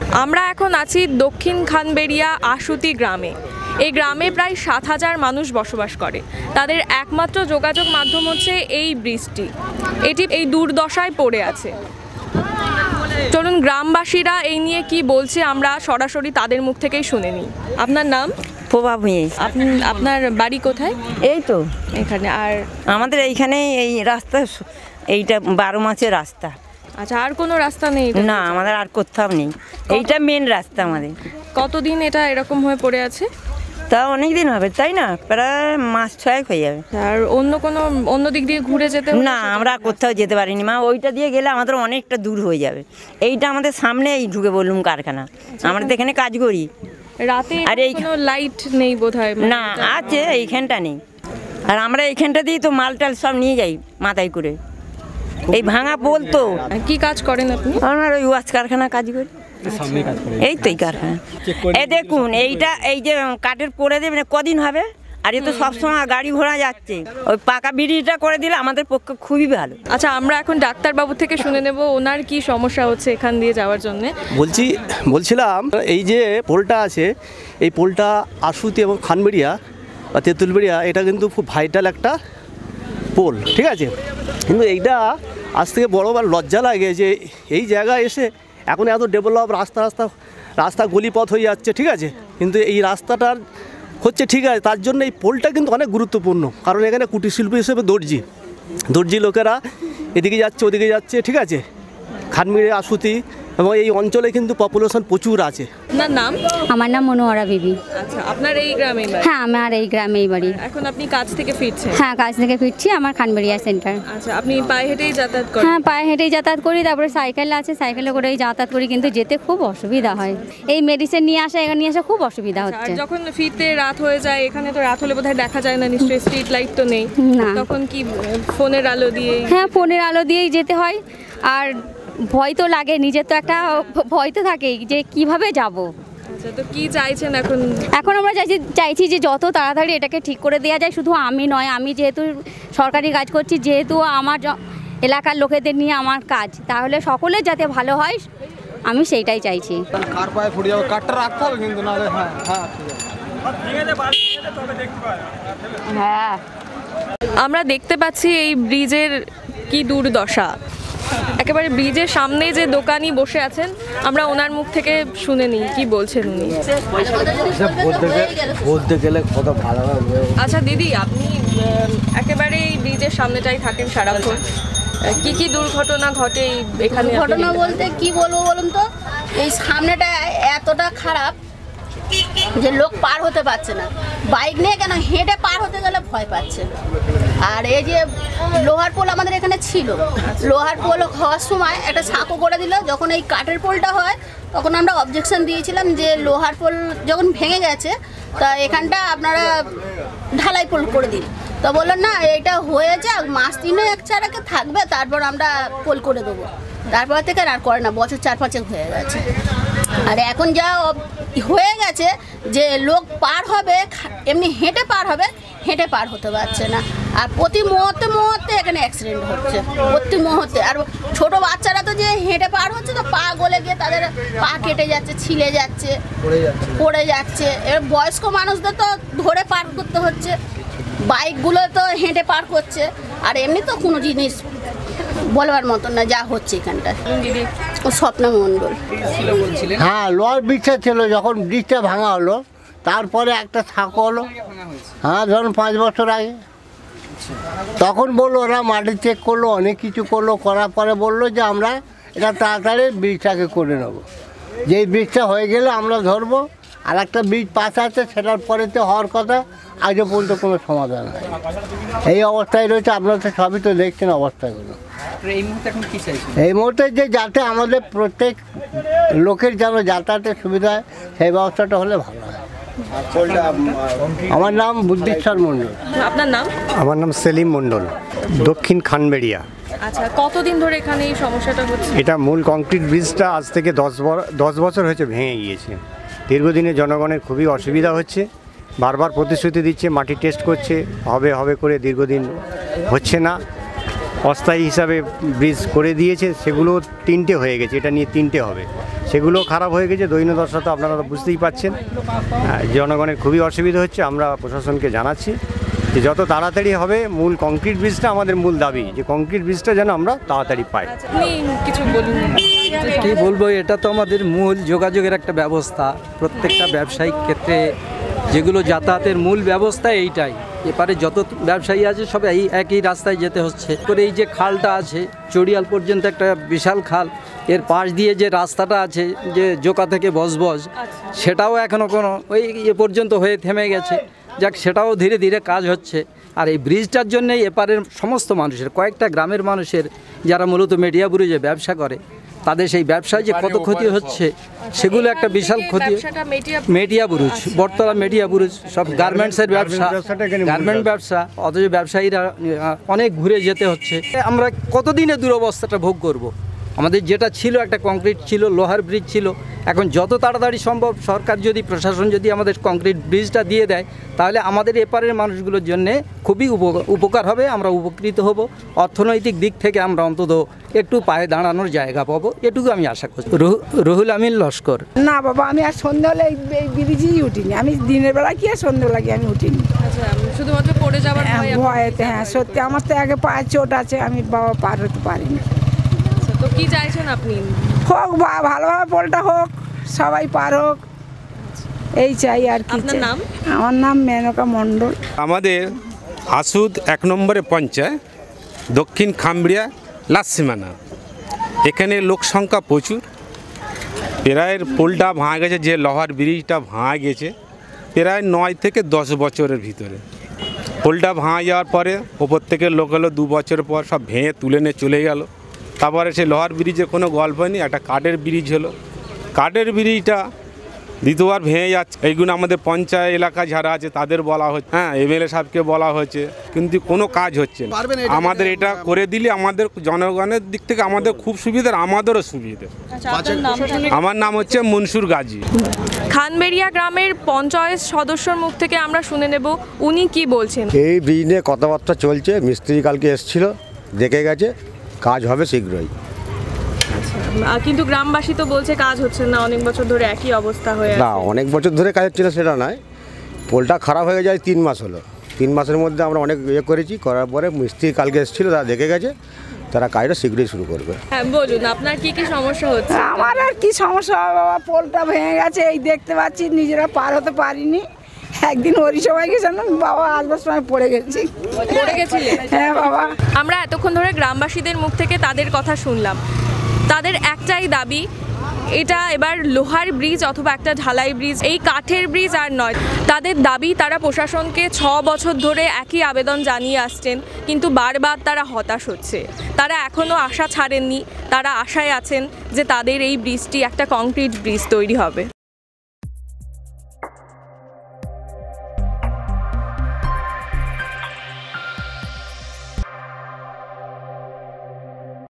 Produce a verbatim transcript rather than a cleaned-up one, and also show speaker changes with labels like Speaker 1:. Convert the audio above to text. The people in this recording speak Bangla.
Speaker 1: আমরা এখন আছি দক্ষিণ খানবেড়িয়া আশুতি গ্রামে। এই গ্রামে প্রায় সাত হাজার মানুষ বসবাস করে। তাদের একমাত্র যোগাযোগ মাধ্যম হচ্ছে এই ব্রিজটি। এটি এই দুর্দশায় পড়ে আছে। চলুন গ্রামবাসীরা এই নিয়ে কি বলছে আমরা সরাসরি তাদের মুখ থেকেই শুনে নিই। আপনার নাম?
Speaker 2: প্রভা ভূঁইয়া।
Speaker 1: আপনি আপনার বাড়ি কোথায়?
Speaker 2: এই তো
Speaker 1: এখানে। আর
Speaker 2: আমাদের এইখানে এই রাস্তা, এইটা বারো মাসের রাস্তা।
Speaker 1: আচ্ছা, আর কোনো রাস্তা নেই?
Speaker 2: না, আমাদের আর কোথাও নেই, এইটা মেন রাস্তা আমাদের।
Speaker 1: কতদিন এটা এরকম হয়ে পড়ে আছে?
Speaker 2: তা অনেক দিন হবে, তাই না? প্রায় মাস ছয়েক হয়ে যাবে।
Speaker 1: আর অন্য কোনো অন্য দিক দিয়ে ঘুরে যেতে?
Speaker 2: না, আমরা কোথাও যেতে পারিনি মা। ওইটা দিয়ে গেলে আমাদের অনেকটা দূর হয়ে যাবে। এইটা আমাদের সামনে এই ঢুকে বললুম কারখানা, আমরা তো এখানে কাজ করি।
Speaker 1: রাতে আর এই কোনো লাইট নেই বোধহয়?
Speaker 2: না, আছে, এইখানটা নেই। আর আমরা এইখানটা দিয়ে তো মাল টাল সব নিয়ে যাই মাথায় করে। এই ভাঙা পোল তো।
Speaker 1: কি কাজ করেন আপনি?
Speaker 2: আমার ওই ওয়াশ কারখানা কাজ করি। এই তো এই কারখানা। এই দেখুন, এইটা এই যে কাঠের করে দেবেন কদিন হবে, আর এ তো সবসময় গাড়ি ঘোড়া যাচ্ছে। ওই পাকা ব্রিজটা করে দিলে আমাদের পক্ষে খুবই ভালো।
Speaker 1: আচ্ছা, আমরা এখন ডাক্তারবাবু থেকে শুনে নেব ওনার কি সমস্যা হচ্ছে এখান দিয়ে যাওয়ার জন্য।
Speaker 3: বলছি বলছিলাম এই যে পোলটা আছে, এই পোলটা আশুতি এবং খানবেড়িয়া বা তেঁতুলবেড়িয়া, এটা কিন্তু খুব ভাইটাল একটা পোল, ঠিক আছে? কিন্তু এইটা আজ থেকে বড়বার লজ্জা লাগে যে এই জায়গায় এসে এখন এত ডেভেলপ রাস্তা রাস্তা রাস্তা গলিপথ হয়ে যাচ্ছে, ঠিক আছে? কিন্তু এই রাস্তাটার হচ্ছে, ঠিক আছে, তার জন্য এই পোলটা কিন্তু অনেক গুরুত্বপূর্ণ। কারণ এখানে কুটির শিল্প হিসেবে দর্জি দর্জি লোকেরা এদিকে যাচ্ছে ওদিকে যাচ্ছে, ঠিক আছে? খানবেড়িয়া আশুতি এবং এই অঞ্চলে কিন্তু পপুলেশন প্রচুর আছে।
Speaker 1: আপনার নাম?
Speaker 4: আমার নাম মনোহরা বিবি।
Speaker 1: আচ্ছা, আপনার এই গ্রামেই বাড়ি?
Speaker 4: হ্যাঁ, আমার এই গ্রামেই বাড়ি।
Speaker 1: এখন আপনি কাজ থেকে ফিরছেন?
Speaker 4: হ্যাঁ, কাজ থেকে ফিরছি, আমার খানবেড়িয়া সেন্টার।
Speaker 1: আচ্ছা, আপনি পায়ে হেঁটেই যাতায়াত করেন?
Speaker 4: হ্যাঁ, পায়ে হেঁটেই যাতায়াত করি, তারপরে সাইকেল আছে, সাইকেলে করেই যাতায়াত করি, কিন্তু যেতে খুব অসুবিধা হয়। এই মেডিসিন নিয়ে আসা এখানে নিয়ে আসা খুব অসুবিধা হচ্ছে।
Speaker 1: আর যখন ফিরতে রাত হয়ে যায়, এখানে তো রাত হলে বোধহয় দেখা যায় না নিশ্চয়ই, স্ট্রিট লাইট তো নেই।
Speaker 4: না।
Speaker 1: তখন কি ফোনের আলো দিয়ে?
Speaker 4: হ্যাঁ, ফোনের আলো দিয়েই যেতে হয়। আর ভয় তো লাগে, নিজের তো একটা ভয় তো থাকেই যে কিভাবে যাব।
Speaker 1: আচ্ছা, তো কি চাইছেন এখন?
Speaker 4: এখন আমরা চাইছি চাইছি যে যত তাড়াতাড়ি এটাকে ঠিক করে দেওয়া যায়। শুধু আমি নয়, আমি যেহেতু সরকারি কাজ করছি, যেহেতু আমার এলাকার লোকেদের নিয়ে আমার কাজ, তাহলে সকলের যাতে ভালো হয় আমি সেইটাই চাইছি।
Speaker 5: কার পায়ে ফুটে যাবে, কাঠটা রাখতে হবে কিন্তু, নাহলে হ্যাঁ হ্যাঁ
Speaker 4: হ্যাঁ,
Speaker 1: আমরা দেখতে পাচ্ছি এই ব্রিজের কি দুর্দশা। একেবারে ব্রিজের সামনে যে দোকানি বসে আছেন, আমরা ওনার মুখ থেকে শুনে নিই কি বলছেন উনি।
Speaker 5: বলতে গেলে কত ভালো হবে।
Speaker 1: আচ্ছা দিদি, আপনি একেবারে এই ব্রিজের সামনেটাই থাকেন সারাক্ষণ, কি কি দুর্ঘটনা ঘটে এখানে?
Speaker 6: ঘটনা বলতে কি বলবো বলুন তো, এই সামনেটা এতটা খারাপ যে লোক পার হতে পারছে না। বাইক নিয়ে কেন, হেঁটে পার হতে গেলে ভয় পাচ্ছে। আর এই যে লোহার পোল আমাদের এখানে ছিল, লোহার পোল হওয়ার সময় একটা সাঁকো করে দিল। যখন এই কাঠের পোলটা হয় তখন আমরা অবজেকশন দিয়েছিলাম যে লোহার পোল যখন ভেঙে গেছে তা এখানটা আপনারা ঢালাই পোল করে দিন। তো বললেন না, এটা হয়ে যাক, মাস তিনে এক চারাকে থাকবে, তারপর আমরা পোল করে দেবো। তারপর থেকে আর করে না, বছর চার পাঁচেক হয়ে গেছে। আর এখন যা হয়ে গেছে যে লোক পার হবে, এমনি হেঁটে পার হবে, হেঁটে পার হতে পারছে না। আর প্রতি মুহূর্তে মুহূর্তে এখানে অ্যাক্সিডেন্ট হচ্ছে, প্রতি মুহূর্তে। আর ছোট বাচ্চারা তো যে হেঁটে পার হচ্ছে, তো পা গলে গিয়ে তাদের পা কেটে যাচ্ছে, ছিলে যাচ্ছে, পড়ে যাচ্ছে। এবার বয়স্ক মানুষদের তো ধরে পার করতে হচ্ছে, বাইকগুলো তো হেঁটে পার করছে। আর এমনি তো কোনো জিনিস বলবার মতন না যা হচ্ছে এখানটা। ও স্বপ্না মণ্ডল।
Speaker 7: হ্যাঁ, লোহার ব্রিজটা ছিল, যখন ব্রিজটা ভাঙা হলো তারপরে একটা সাঁকো হলো। হ্যাঁ, ধরুন পাঁচ বছর আগে। তখন বললো, ওরা মাটি চেক করলো, অনেক কিছু করলো, করার পরে বললো যে আমরা এটা তাড়াতাড়ি ব্রিজটাকে করে নেবো। যেই ব্রিজটা হয়ে গেলে আমরা ধরবো। আর একটা ব্রিজ পাশ আছে, সেটার পরেতে হওয়ার কথা, আজও পর্যন্ত কোনো সমাধান হয়। এই অবস্থায় রয়েছে, আপনারা তো সবই তো দেখছেন অবস্থাগুলো। এই মুহূর্তে যে যাতে আমাদের প্রত্যেক লোকের যেন যাতায়াতের সুবিধা হয়, সেই ব্যবস্থাটা হলে ভালো হয়। আমার নাম বুদ্ধিশ্বর মণ্ডল।
Speaker 1: আপনার নাম?
Speaker 8: আমার নাম সেলিম মণ্ডল, দক্ষিণ খানবেড়িয়া।
Speaker 1: আচ্ছা, কতদিন ধরে এখানে এই সমস্যাটা হচ্ছে?
Speaker 8: এটা মূল কংক্রিট ব্রিজটা আজ থেকে দশ দশ বছর হয়েছে ভেঙে গিয়েছে। দীর্ঘদিনে জনগণের খুবই অসুবিধা হচ্ছে। বারবার প্রতিশ্রুতি দিচ্ছে, মাটি টেস্ট করছে, হবে হবে করে দীর্ঘদিন হচ্ছে না। অস্থায়ী হিসাবে ব্রিজ করে দিয়েছে, সেগুলো তিনটে হয়ে গেছে, এটা নিয়ে তিনটে হবে, সেগুলো খারাপ হয়ে গেছে। দৈন্য দশা তো আপনারা তো বুঝতেই পাচ্ছেন, জনগণের খুবই অসুবিধা হচ্ছে। আমরা প্রশাসনকে জানাচ্ছি যে যত তাড়াতাড়ি হবে, মূল কংক্রিট ব্রিজটা আমাদের মূল দাবি, যে কংক্রিট ব্রিজটা যেন আমরা তাড়াতাড়ি পাই।
Speaker 1: কিছু বলুন।
Speaker 9: কী বলবো, এটা তো আমাদের মূল যোগাযোগের একটা ব্যবস্থা। প্রত্যেকটা ব্যবসায়িক ক্ষেত্রে যেগুলো যাতায়াতের মূল ব্যবস্থা এইটাই। এপারে যত ব্যবসায়ী আছে সব এই একই রাস্তায় যেতে হচ্ছে। করে এই যে খালটা আছে চড়িয়াল পর্যন্ত, একটা বিশাল খাল, এর পাশ দিয়ে যে রাস্তাটা আছে যে জোকা থেকে বজবজ, সেটাও এখনও কোনো ওই এ পর্যন্ত হয়ে থেমে গেছে। যাক, সেটাও ধীরে ধীরে কাজ হচ্ছে। আর এই ব্রিজটার জন্যই এপারের সমস্ত মানুষের, কয়েকটা গ্রামের মানুষের যারা মূলত মেডিয়া বুরুজে ব্যবসা করে, তাদের সেই ব্যবসায় যে কত ক্ষতি হচ্ছে সেগুলো একটা বিশাল ক্ষতি। মেডিয়া বুরুজ, বটতলা মেডিয়া বুরুজ, সব গার্মেন্টসের ব্যবসা, গার্মেন্ট ব্যবসা, অথচ ব্যবসায়ীরা অনেক ঘুরে যেতে হচ্ছে। আমরা কতদিনে দুরবস্থাটা ভোগ করব? আমাদের যেটা ছিল একটা কংক্রিট ছিল, লোহার ব্রিজ ছিল, এখন যত তাড়াতাড়ি সম্ভব সরকার যদি, প্রশাসন যদি আমাদের কংক্রিট ব্রিজটা দিয়ে দেয়, তাহলে আমাদের এপারের মানুষগুলোর জন্যে খুবই উপকার হবে, আমরা উপকৃত হব। অর্থনৈতিক দিক থেকে আমরা অন্তত একটু পায়ে দাঁড়ানোর জায়গা পাবো, এটুকু আমি আশা করছি। রুহুল আমিন লস্কর।
Speaker 10: না বাবা, আমি আর সন্ধ্যা হলে এই ব্রিজেই উঠিনি। আমি দিনের বেলা কি আর সন্ধ্যা লাগে আমি উঠিনি।
Speaker 1: শুধুমাত্র পড়ে যাওয়ার
Speaker 10: ভয়েতে। হ্যাঁ সত্যি, আমার তো আগে পায়ের চোট আছে, আমি বাবা পার হতে পারিনি।
Speaker 1: তো কি চাইছেন আপনি?
Speaker 10: হোক বা ভালোভাবে পোলটা হোক, সবাই পার হোক, এই চাই আর কি।
Speaker 1: আপনার নাম?
Speaker 10: আমার নাম মেনকা মণ্ডল।
Speaker 11: আমাদের আসুদ এক নম্বরে পঞ্চায়েত, দক্ষিণ খামড়িয়া লাস্ট সীমানা। এখানে লোক সংখ্যা প্রচুর। প্রায় পোলটা ভাঙা গেছে, যে লোহার ব্রিজটা ভাঙা গেছে প্রায় নয় থেকে দশ বছরের ভিতরে। পোলটা ভাঙা যাওয়ার পরে ওপর থেকে লোক হলো দু বছর পর সব ভেঙে তুলে নিয়ে চলে গেল। তারপরে সেই লোহার ব্রিজে কোনো গল্প নেই, একটা কাঠের ব্রিজ হলো। কাঠের ব্রিজটা দ্বিতীয়বার ভেঙে যাচ্ছে। এইগুলো আমাদের পঞ্চায়েত এলাকা যারা আছে তাদের বলা হচ্ছে, হ্যাঁ এমএলএ সাহেবকে বলা হয়েছে, কিন্তু কোনো কাজ হচ্ছে না। আমাদের এটা করে দিলে আমাদের জনগণের দিক থেকে আমাদের খুব সুবিধা, আমাদেরও সুবিধা। আমার নাম হচ্ছে মনসুর গাজী।
Speaker 1: খানবেড়িয়া গ্রামের পঞ্চায়েত সদস্যর মুখ থেকে আমরা শুনে নেব উনি কি বলছেন।
Speaker 12: এই ব্রিজ নিয়ে কথাবার্তা চলছে, মিস্ত্রি কালকে এসেছিল, দেখে গেছে, কাজ হবে শীঘ্রই।
Speaker 1: কিন্তু গ্রামবাসী তো বলছে কাজ হচ্ছে না, অনেক বছর ধরে একই অবস্থা হয়ে আছে।
Speaker 12: না, অনেক বছর ধরে কাজ হচ্ছে না সেটা নয়, পোলটা খারাপ হয়ে যায় তিন মাস হলো। তিন মাসের মধ্যে আমরা অনেক ইয়ে করেছি, করার পরে মিস্ত্রি কালকে এসেছিল, তারা দেখে গেছে, তারা কাজটা শীঘ্রই শুরু করবে।
Speaker 1: হ্যাঁ বলুন, আপনার কি কি সমস্যা হচ্ছে?
Speaker 10: আমার আর কি সমস্যা হবে বাবা, পোলটা ভেঙে গেছে, এই দেখতে পাচ্ছি, নিজেরা পার হতে পারিনি। একদিন ওরই সবাই গেছে না বাবা, আসবার সময় পড়ে গেছি।
Speaker 1: পড়ে গেছিলে?
Speaker 10: হ্যাঁ বাবা।
Speaker 1: আমরা এতক্ষণ ধরে গ্রামবাসীদের মুখ থেকে তাদের কথা শুনলাম। তাদের একটাই দাবি, এটা এবার লোহার ব্রিজ অথবা একটা ঢালাই ব্রিজ, এই কাঠের ব্রিজ আর নয়। তাদের দাবি, তারা প্রশাসনকে ছ বছর ধরে একই আবেদন জানিয়ে আসছেন, কিন্তু বারবার তারা হতাশ হচ্ছে। তারা এখনও আশা ছাড়েননি, তারা আশায় আছেন যে তাদের এই ব্রিজটি একটা কংক্রিট ব্রিজ তৈরি হবে।